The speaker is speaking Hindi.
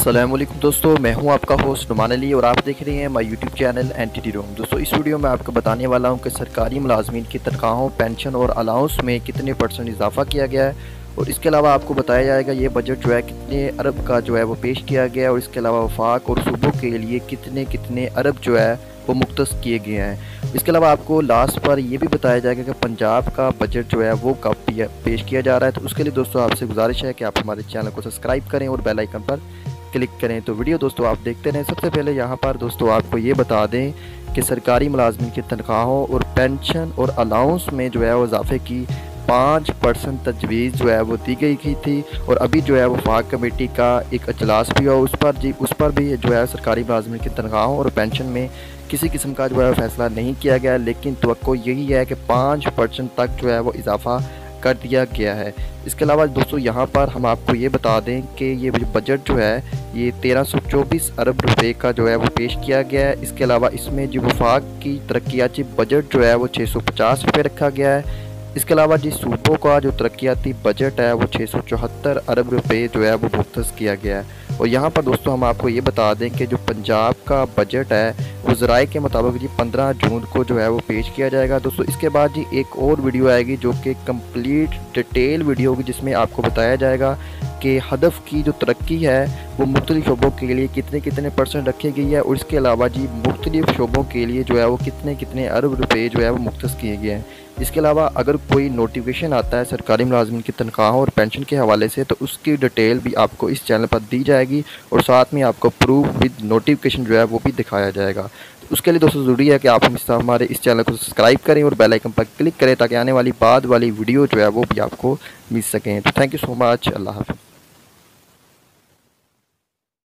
अस्सलाम वालेकुम दोस्तों, मैं हूं आपका होस्ट नुमान अली और आप देख रहे हैं my YouTube channel NTT room. दोस्तों, इस वीडियो में आपको बताने वाला हूं कि सरकारी मुलाजमीन की तनख्वाहों, पेंशन और अलाउंस में कितने % इजाफा किया गया है और इसके अलावा आपको बताया जाएगा ये बजट जो है कितने अरब का जो है वो पेश किया गया है और इसके अलावा वफाक और सूबों के लिए कितने अरब जो है वो मुख्तस किए गए हैं। इसके अलावा आपको लास्ट पर यह भी बताया जाएगा कि पंजाब का बजट जो है वो कब पेश किया जा रहा है। तो उसके लिए दोस्तों आपसे गुजारिश है कि आप हमारे चैनल को सब्सक्राइब करें और बेल आइकन पर क्लिक करें। तो वीडियो दोस्तों आप देखते रहें। सबसे पहले यहाँ पर दोस्तों आपको ये बता दें कि सरकारी मुलाजमिन की तनख्वाहों और पेंशन और अलाउंस में जो है वो इजाफे की 5% तजवीज़ जो है वो दी गई थी और अभी जो है वफाक कमेटी का एक अजलास भी हुआ, उस पर भी जो है सरकारी मुलाजमिन की तनख्वाहों और पेंशन में किसी किस्म का जो है फैसला नहीं किया गया, लेकिन तवक्को यही है कि 5% तक जो है वो इजाफा कर दिया गया है। इसके अलावा दोस्तों यहाँ पर हम आपको ये बता दें कि ये बजट जो है ये 1324 अरब रुपए का जो है वो पेश किया गया है। इसके अलावा इसमें जो वफाक की तरक्याती बजट जो है वो 650 रुपये रखा गया है। इसके अलावा जी सूबों का जो तरक्याती बजट है वो 674 अरब रुपए जो है वो मुख्तस किया गया है। और यहाँ पर दोस्तों हम आपको ये बता दें कि जो पंजाब का बजट है वो ज़राए के मुताबिक जी 15 जून को जो है वो पेश किया जाएगा। दोस्तों इसके बाद जी एक और वीडियो आएगी जो कि कंप्लीट डिटेल वीडियो होगी, जिसमें आपको बताया जाएगा कि हदफ की जो तरक्की है वो मुख्तलिफ शोबों के लिए कितने % रखी गई है और इसके अलावा जी मुख्तलिफ शोबों के लिए जो है वो कितने अरब रुपए जो है वो मुख्तस किए गए हैं। इसके अलावा अगर कोई नोटिफिकेशन आता है सरकारी मुलाजमिन की तनख्वाहों और पेंशन के हवाले से तो उसकी डिटेल भी आपको इस चैनल पर दी जाएगी और साथ में आपको प्रूफ विद नोटिफिकेशन जो है वो भी दिखाया जाएगा। तो उसके लिए दोस्तों ज़रूरी है कि आप हमारे इस चैनल को सब्सक्राइब करें और बेल आइकन पर क्लिक करें ताकि आने वाली बाद वाली वीडियो जो है वो भी आपको मिल सकें। तो थैंक यू सो मच। अल्लाह हाफ़िज़।